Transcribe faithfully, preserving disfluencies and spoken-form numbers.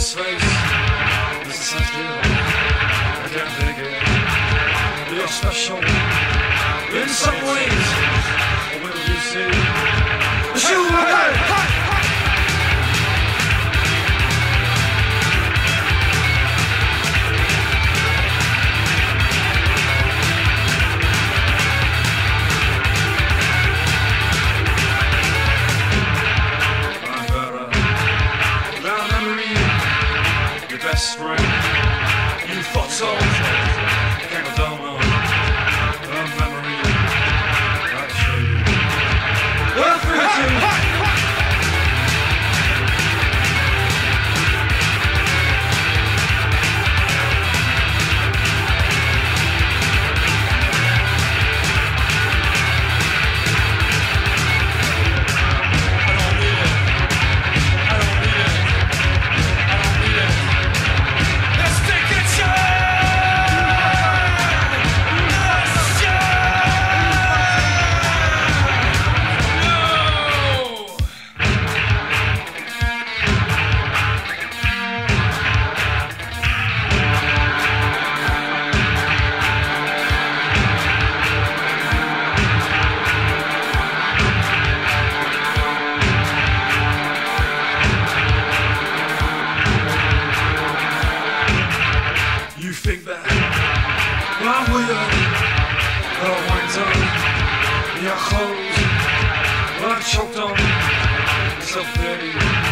this face, this is sensitive, I can't take it. You're special in some ways. Will you see? Shoot my head! Best friend, you thought so. Came down on a memory. I'll show you. Well, three, two. Choked on, so pretty.